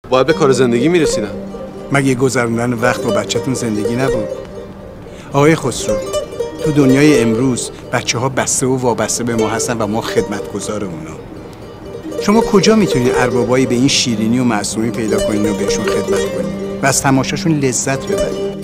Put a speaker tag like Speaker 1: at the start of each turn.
Speaker 1: باید به کار زندگی میرسیدم.
Speaker 2: مگه گذروندن وقت با بچه‌تون زندگی نبود؟ آقای خسرو، تو دنیای امروز بچه‌ها بسته و وابسته به ما هستن و ما خدمتگزار اونا. شما کجا میتونید اربابایی به این شیرینی و معصومی پیدا کنین و بهشون خدمت کنین و از تماشاشون لذت ببرین؟